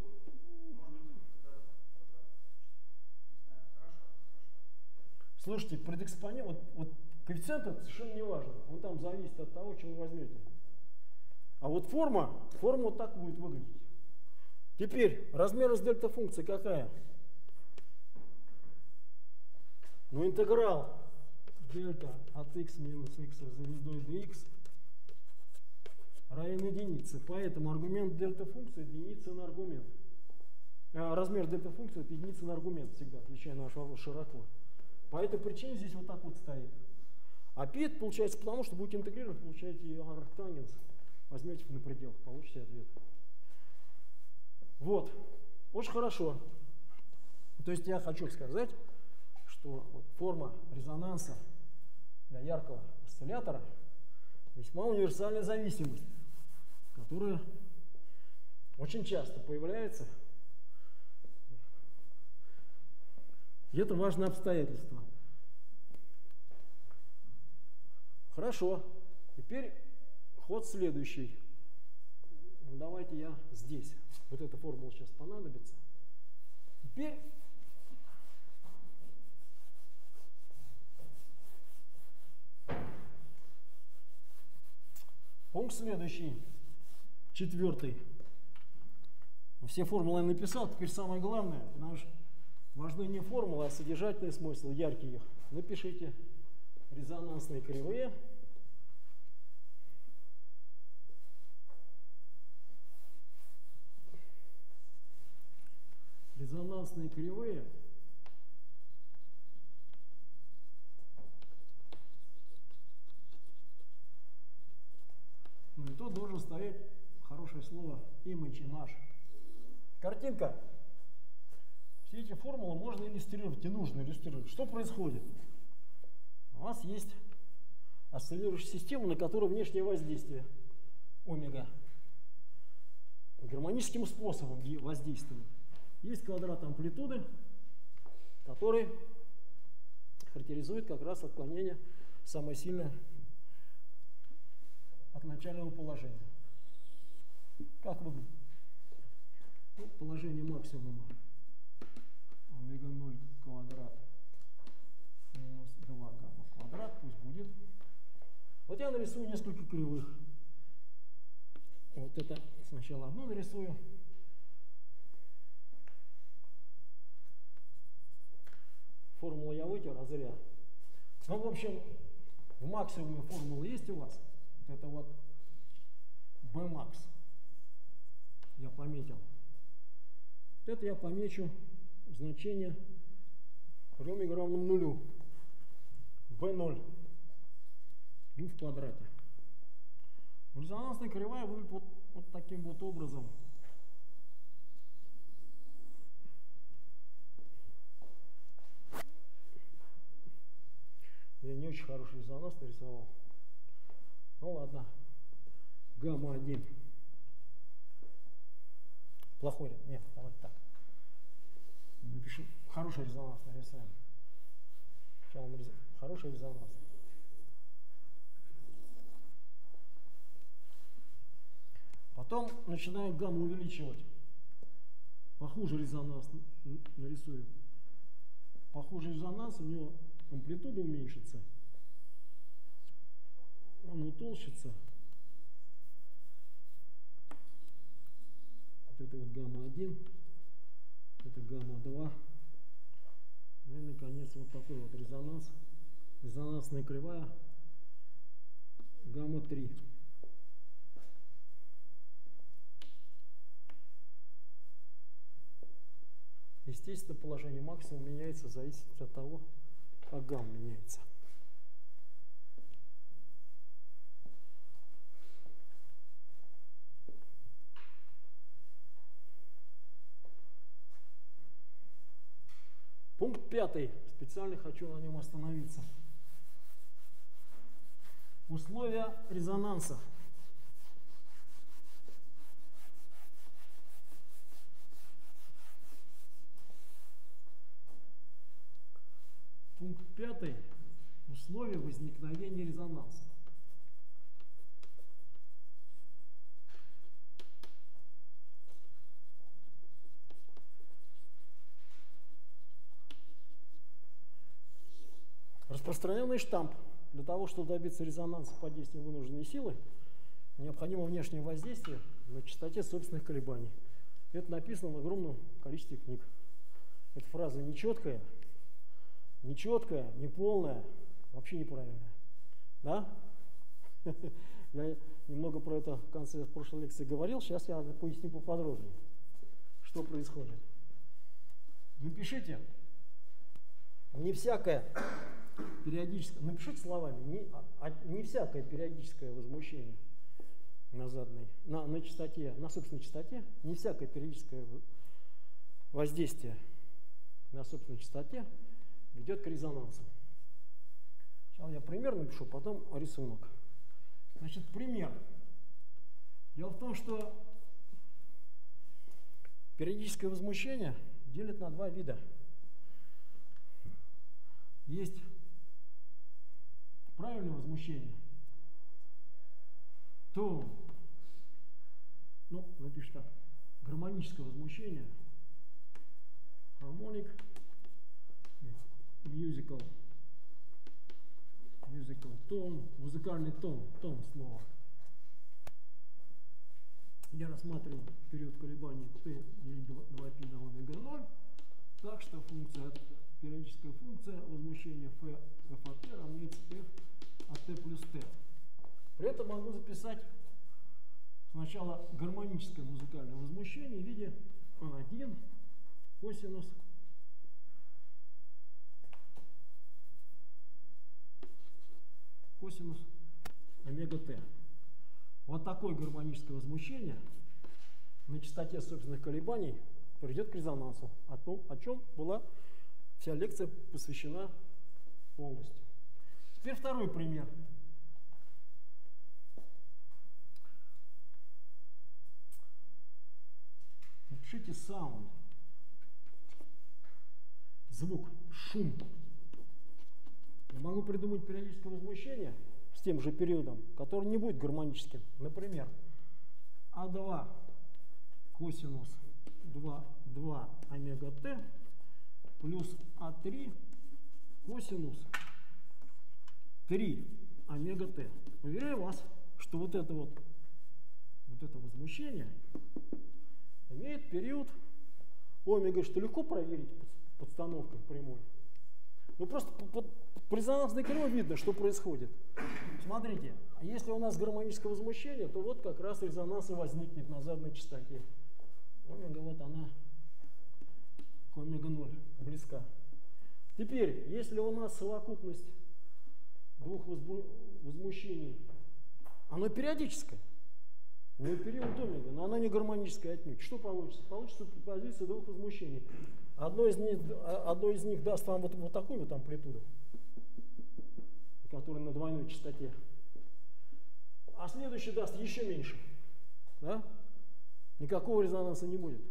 Слушайте, предэкспонент, вот коэффициент это совершенно не важно. Он там зависит от того, что вы возьмете. А вот форма вот так будет выглядеть. Теперь размерность дельта функции какая? Ну, интеграл дельта от x минус x звездой dx равен единице. Поэтому аргумент дельта функции это единица на аргумент. Размер дельта функции это единица на аргумент всегда, отвечая на ваш вопрос широко. По этой причине здесь вот так вот стоит. А π это получается потому, что будете интегрировать, получаете арктангенс. Возьмете на пределах, получите ответ. Вот. Очень хорошо. То есть я хочу сказать, что вот форма резонанса для яркого осциллятора весьма универсальная зависимость, которая очень часто появляется. И это важное обстоятельство. Хорошо. Теперь ход следующий. Ну, давайте я здесь. Вот эта формула сейчас понадобится. Теперь пункт следующий. 4. Все формулы я написал. Теперь самое главное, потому что важны не формулы, а содержательный смысл, яркий их. Напишите резонансные кривые. Резонансные кривые ну и тут должен стоять хорошее слово image наш. Картинка. Все эти формулы можно иллюстрировать и нужно иллюстрировать. Что происходит? У вас есть осциллирующая система, на которую внешнее воздействие омега гармоническим способом воздействует. Есть квадрат амплитуды, который характеризует как раз отклонение самое сильное от начального положения. Как выглядит? Ну, положение максимума омега 0 квадрат минус 2 гамма квадрат, пусть будет. Вот я нарисую несколько кривых. Вот это сначала одну нарисую. Формулу я вытер, а зря. Ну, в общем, в максимуме формулы есть у вас. Это вот Bmax. Я пометил. Вот это я помечу значение при омега равном нулю. B0. Ну, в квадрате. Резонансная кривая выглядит вот таким вот образом. Я не очень хороший резонанс нарисовал. Ну ладно. Гамма-1. Плохой. Нет, давайте так. Напишем. Хороший резонанс нарисуем. Сначала хороший резонанс. Потом начинаю гамму увеличивать. Похуже резонанс нарисую. Похуже резонанс, у него амплитуда уменьшится. Он утолщится. Вот это вот гамма-1. Это гамма-2. Ну и наконец вот такой вот резонанс. Резонансная кривая. Гамма-3. Естественно, положение максимума меняется в зависимости от того, как гамма меняется. Пункт 5. Специально хочу на нем остановиться. Условия резонанса. Пункт 5. Условия возникновения резонанса. Распространенный штамп. Для того, чтобы добиться резонанса под действием вынужденной силы, необходимо внешнее воздействие на частоте собственных колебаний. Это написано в огромном количестве книг. Эта фраза нечеткая, неполная, вообще неправильная. Да? Я немного про это в конце прошлой лекции говорил, сейчас я поясню поподробнее, что происходит. Напишите, не всякое периодическое, напишите словами, не всякое периодическое возмущение на заданной, на частоте, на собственной частоте, не всякое периодическое воздействие на собственной частоте ведет к резонансу. Сейчас я пример напишу, потом рисунок. Значит, пример. Дело в том, что периодическое возмущение делят на два вида. Есть правильное возмущение, то, напишем так, гармоническое возмущение, harmonic, musical tone, музыкальный тон снова. Я рассматриваю период колебаний t делить 2π на омега 0, так что периодическая функция возмущения f от t равняется f от t плюс t. При этом могу записать сначала гармоническое музыкальное возмущение в виде A1 косинус омега t. Вот такое гармоническое возмущение на частоте собственных колебаний приведет к резонансу, о чем была вся лекция посвящена полностью. Теперь второй пример. Напишите sound. Звук, шум. Я могу придумать периодическое возмущение с тем же периодом, который не будет гармоническим. Например, А2 косинус 2 омега t плюс А3 косинус 3 омега t. Уверяю вас, что вот это возмущение имеет период омега, что легко проверить подстановкой прямой. Ну просто по резонансной кривой видно, что происходит. Смотрите, если у нас гармоническое возмущение, то вот как раз резонанс и возникнет на заданной частоте. Омега, вот она к омега 0 близка. Теперь, если у нас совокупность двух возмущений, оно периодическое, не период омега, но оно не гармоническое отнюдь. Что получится? Получится позиция двух возмущений. Одно из них даст вам вот такую вот амплитуду, которая на двойной частоте, а следующий даст еще меньше. Да? Никакого резонанса не будет.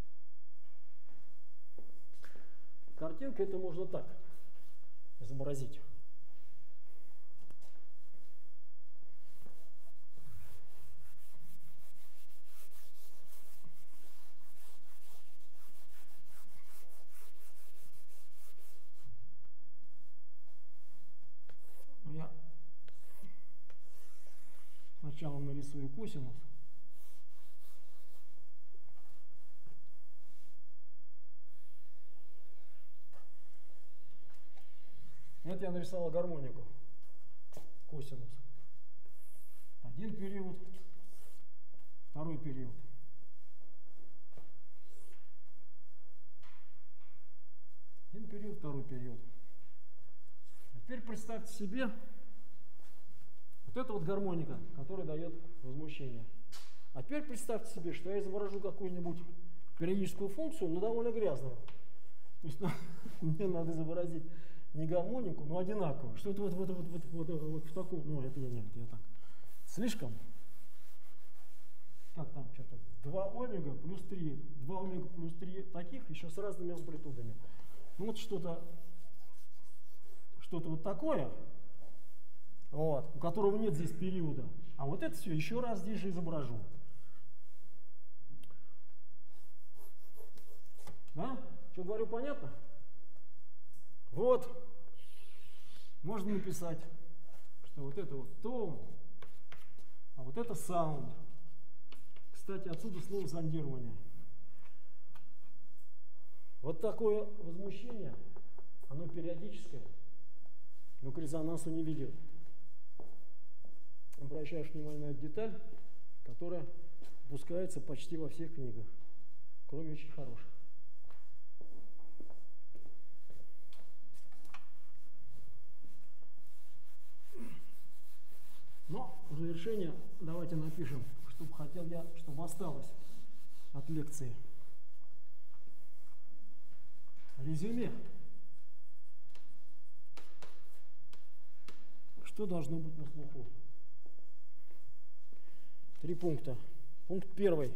Картинка это можно так изобразить. Я сначала нарисую косинус. Это я нарисовал гармонику. Косинус. Один период, второй период. Один период, второй период. Теперь представьте себе вот эту вот гармоника, которая дает возмущение. А теперь представьте себе, что я изображу какую-нибудь периодическую функцию, но довольно грязную. То есть мне надо изобразить не гармонику, но одинаковую. Что-то вот в таком, это я так. Слишком. Как там что-то? 2 омега плюс 3. 2 омега плюс 3 таких, еще с разными амплитудами. Ну вот что-то что-то вот такое, вот, у которого нет здесь периода. А вот это все еще раз здесь же изображу. Да? Что говорю, понятно? Вот. Можно написать, что вот это вот тон, а вот это саунд. Кстати, отсюда слово зондирование. Вот такое возмущение, оно периодическое, но к резонансу не ведет. Обращаешь внимание на эту деталь, которая пускается почти во всех книгах, кроме очень хороших. Но в завершение давайте напишем, чтобы хотел я, чтобы осталось от лекции. Резюме. Что должно быть на слуху? 3 пункта. Пункт 1.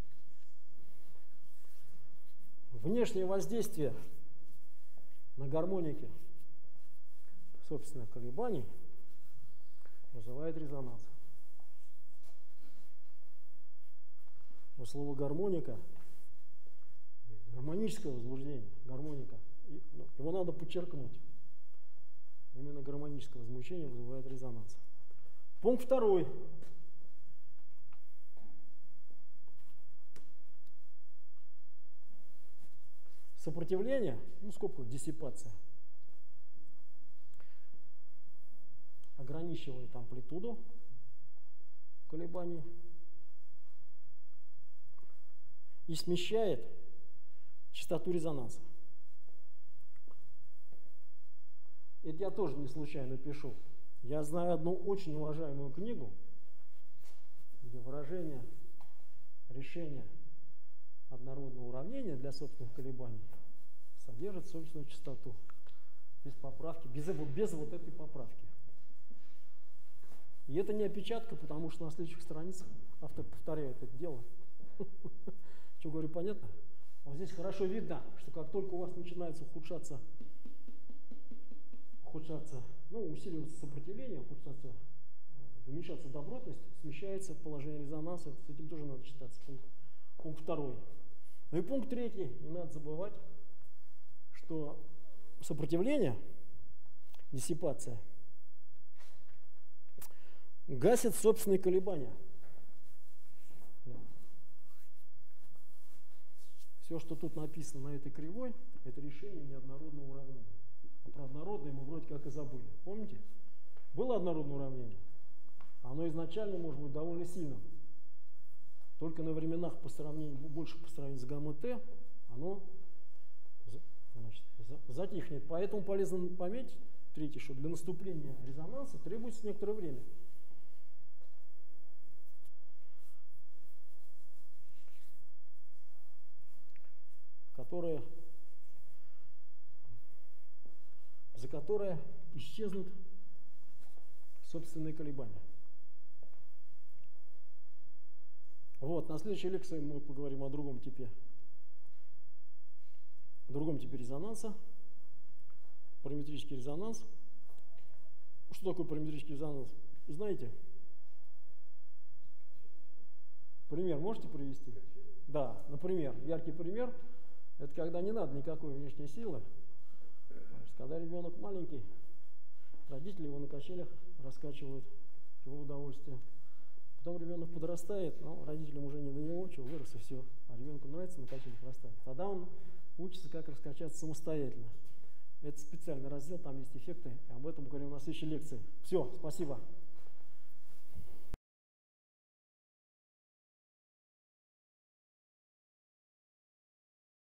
Внешнее воздействие на гармонике, собственно, колебаний, вызывает резонанс. Но слово гармоника, гармоническое возбуждение, гармоника, его надо подчеркнуть. Именно гармоническое возмущение вызывает резонанс. Пункт 2. Сопротивление, ну, в скобках диссипация, ограничивает амплитуду колебаний и смещает частоту резонанса. Это я тоже не случайно пишу. Я знаю одну очень уважаемую книгу, где выражение решения однородного уравнения для собственных колебаний содержит собственную частоту. Без поправки, без вот этой поправки. И это не опечатка, потому что на следующих страницах автор повторяет это дело. Что говорю, понятно? Вот здесь хорошо видно, что как только у вас начинается ухудшаться, ну, усиливаться сопротивление, уменьшаться добротность, смещается положение резонанса. С этим тоже надо считаться. Пункт 2. Ну и пункт 3. Не надо забывать, что сопротивление, диссипация, гасит собственные колебания. Все, что тут написано на этой кривой, это решение неоднородного уравнения. А про однородное мы вроде как и забыли. Помните? Было однородное уравнение. Оно изначально может быть довольно сильным. Только на временах больше по сравнению с гамма-Т, оно, значит, затихнет. Поэтому полезно пометить, 3, что для наступления резонанса требуется некоторое время. За которое исчезнут собственные колебания. Вот, на следующей лекции мы поговорим о другом типе резонанса. Параметрический резонанс. Что такое параметрический резонанс? Знаете? Пример можете привести? Да, например, яркий пример. Это когда не надо никакой внешней силы. Когда ребенок маленький, родители его на качелях раскачивают в его удовольствие. Потом ребенок подрастает, но родителям уже не до него, что вырос и все. А ребенку нравится на качелях растать. Тогда он учится, как раскачаться самостоятельно. Это специальный раздел, там есть эффекты. Об этом говорим на следующей лекции. Все, спасибо.